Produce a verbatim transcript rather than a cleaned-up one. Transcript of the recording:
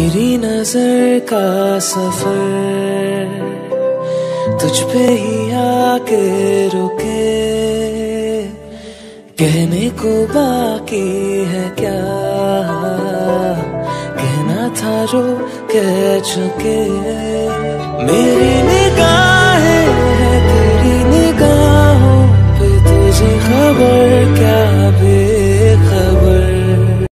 मेरी नजर का सफर तुझ पे ही आके रुके, कहने को बाकी है क्या, कहना था जो कह चुके। मेरी